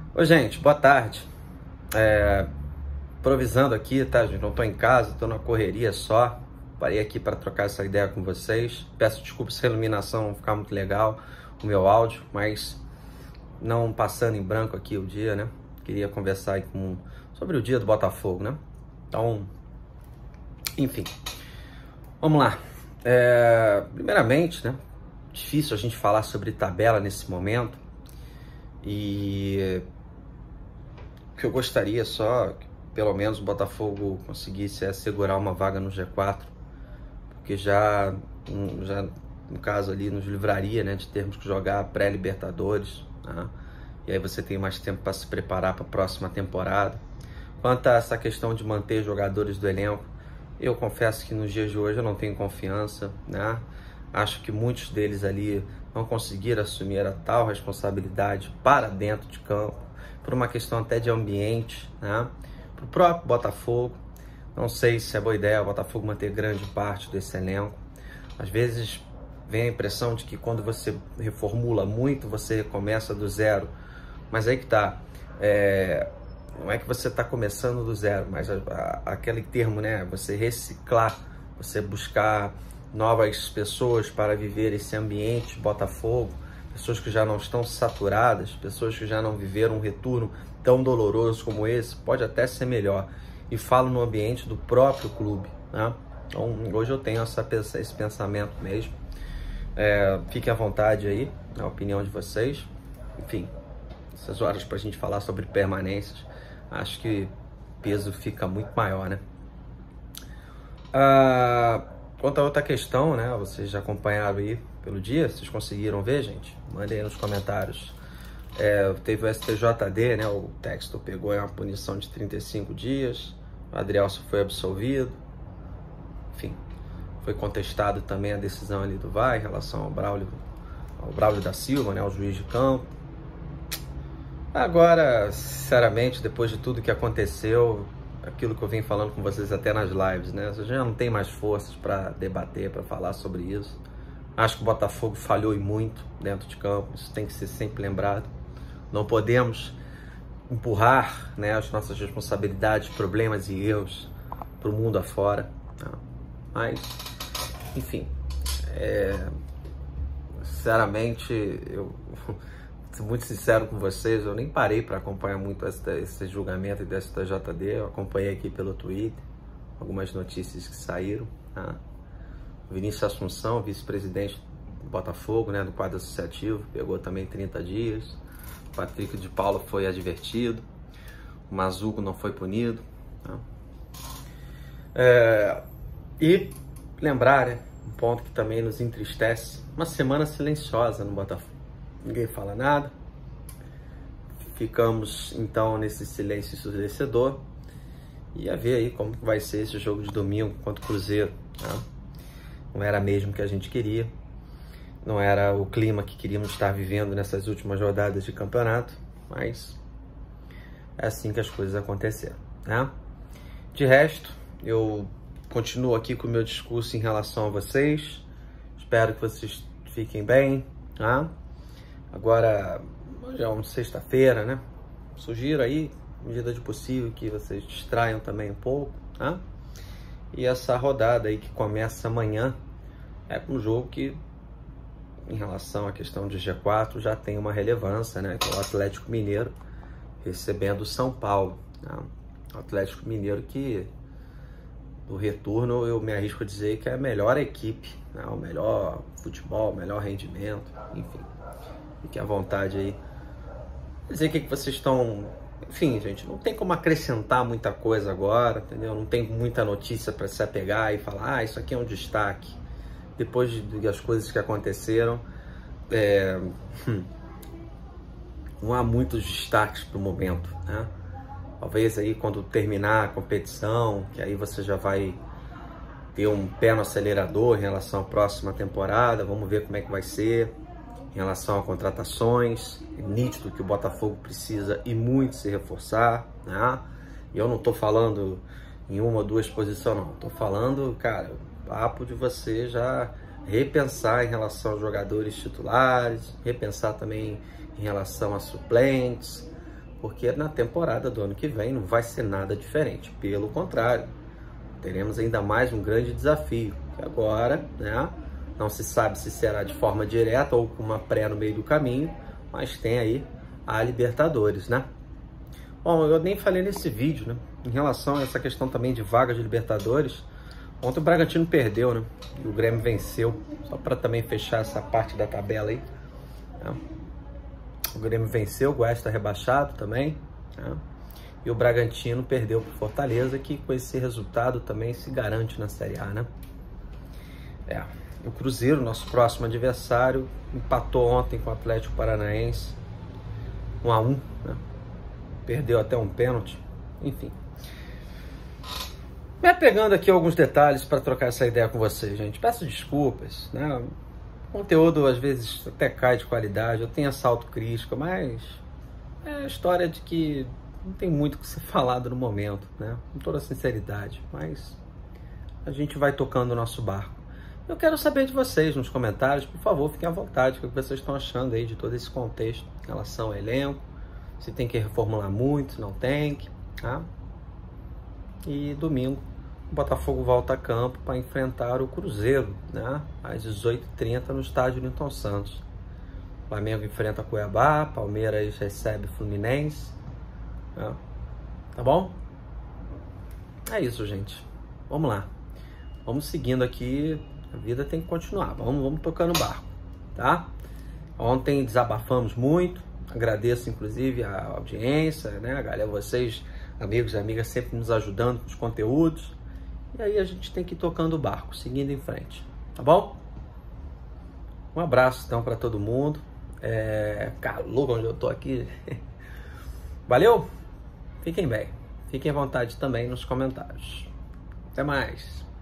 Oi, gente, boa tarde. Improvisando aqui, tá, gente? Não tô em casa, tô na correria só. Parei aqui para trocar essa ideia com vocês. Peço desculpas se a iluminação não ficar muito legal, o meu áudio, mas não passando em branco aqui o dia, né? Queria conversar aí sobre o dia do Botafogo, né? Então, enfim, vamos lá. Primeiramente, né? Difícil a gente falar sobre tabela nesse momento. E o que eu gostaria só que pelo menos o Botafogo conseguisse assegurar uma vaga no G4, porque já no caso ali nos livraria, né, de termos que jogar pré-Libertadores, né? E aí você tem mais tempo para se preparar para a próxima temporada. Quanto a essa questão de manter jogadores do elenco, eu confesso que nos dias de hoje eu não tenho confiança, né? Acho que muitos deles ali não conseguiram assumir a tal responsabilidade para dentro de campo, por uma questão até de ambiente, né? Para o próprio Botafogo. Não sei se é boa ideia o Botafogo manter grande parte desse elenco. Às vezes vem a impressão de que quando você reformula muito, você começa do zero. Mas aí que tá. Não é que você está começando do zero, mas aquele termo, né? Você reciclar, você buscar novas pessoas para viver esse ambiente Botafogo, pessoas que já não estão saturadas, pessoas que já não viveram um retorno tão doloroso como esse, pode até ser melhor. E falo no ambiente do próprio clube, né? Então, hoje eu tenho esse pensamento mesmo. Fiquem à vontade aí, na opinião de vocês. Enfim, essas horas para a gente falar sobre permanências, acho que o peso fica muito maior, né? Quanto a outra questão, né? Vocês já acompanharam aí pelo dia, vocês conseguiram ver, gente? Mandem aí nos comentários. Teve o STJD, né? O Textor pegou uma punição de 35 dias, o Adrielson foi absolvido, enfim, foi contestado também a decisão ali do VAR em relação ao Braulio da Silva, né? O juiz de campo. Agora, sinceramente, depois de tudo que aconteceu, aquilo que eu vim falando com vocês até nas lives, né? Você já não tem mais forças para debater, para falar sobre isso. Acho que o Botafogo falhou e muito dentro de campo, isso tem que ser sempre lembrado. Não podemos empurrar, né, as nossas responsabilidades, problemas e erros para o mundo afora. Né? Mas, enfim, sinceramente, eu sou muito sincero com vocês, eu nem parei para acompanhar muito esse julgamento da STJD, eu acompanhei aqui pelo Twitter, algumas notícias que saíram. Né? O Vinícius Assunção, vice-presidente do Botafogo, né, do quadro associativo, pegou também 30 dias. O Patrick de Paula foi advertido. O Mazuco não foi punido. Né? E lembrar, né, um ponto que também nos entristece, uma semana silenciosa no Botafogo. Ninguém fala nada. Ficamos, então, nesse silêncio ensurdecedor. E a ver aí como vai ser esse jogo de domingo contra o Cruzeiro. Né? Não era mesmo o que a gente queria. Não era o clima que queríamos estar vivendo nessas últimas rodadas de campeonato. Mas é assim que as coisas aconteceram. Né? De resto, eu continuo aqui com o meu discurso em relação a vocês. Espero que vocês fiquem bem. Né? Agora, hoje é uma sexta-feira, né? Sugiro aí, à medida do possível, que vocês distraiam também um pouco, tá? E essa rodada aí que começa amanhã é um jogo que, em relação à questão de G4, já tem uma relevância, né? Que é o Atlético Mineiro recebendo o São Paulo. Né? O Atlético Mineiro que, no retorno, eu me arrisco a dizer que é a melhor equipe, né? O melhor futebol, o melhor rendimento, enfim. Fique à vontade aí. Dizer o que vocês estão... Enfim, gente, não tem como acrescentar muita coisa agora, entendeu? Não tem muita notícia para se apegar e falar, isso aqui é um destaque. Depois das coisas que aconteceram, não há muitos destaques para o momento, né? Talvez aí quando terminar a competição, que aí você já vai ter um pé no acelerador em relação à próxima temporada, vamos ver como é que vai ser. Em relação a contratações, é nítido que o Botafogo precisa e muito se reforçar, né? E eu não estou falando em uma ou duas posições, não. Estou falando, cara, papo de você já repensar em relação aos jogadores titulares, repensar também em relação a suplentes, porque na temporada do ano que vem não vai ser nada diferente. Pelo contrário, teremos ainda mais um grande desafio, que agora, né, não se sabe se será de forma direta ou com uma pré no meio do caminho, mas tem aí a Libertadores, né? Bom, eu nem falei nesse vídeo, né, em relação a essa questão também de vaga de Libertadores. Ontem o Bragantino perdeu, né, e o Grêmio venceu, só para também fechar essa parte da tabela aí, né? O Grêmio venceu, o Goiás está rebaixado também, né? E o Bragantino perdeu para o Fortaleza, que com esse resultado também se garante na Série A, né? O Cruzeiro, nosso próximo adversário, empatou ontem com o Atlético Paranaense, 1-1, né? Perdeu até um pênalti, enfim. Me apegando aqui a alguns detalhes para trocar essa ideia com vocês, gente. Peço desculpas, né? O conteúdo às vezes até cai de qualidade, eu tenho essa autocrítica, mas é a história de que não tem muito o que ser falado no momento, né? Com toda sinceridade, mas a gente vai tocando o nosso barco. Eu quero saber de vocês nos comentários, por favor, fiquem à vontade, o que vocês estão achando aí de todo esse contexto em relação ao elenco, se tem que reformular muito, se não tem que, tá? E domingo o Botafogo volta a campo para enfrentar o Cruzeiro, né? Às 18h30 no estádio Newton Santos. O Flamengo enfrenta Cuiabá, Palmeiras recebe Fluminense, né? Tá bom? É isso, gente. Vamos lá. Vamos seguindo aqui. A vida tem que continuar. Vamos tocando o barco, tá? Ontem desabafamos muito. Agradeço, inclusive, a audiência, né? A galera, vocês, amigos e amigas, sempre nos ajudando com os conteúdos. E aí a gente tem que ir tocando o barco, seguindo em frente, tá bom? Um abraço, então, para todo mundo. Calor onde eu tô aqui. Valeu? Fiquem bem. Fiquem à vontade também nos comentários. Até mais.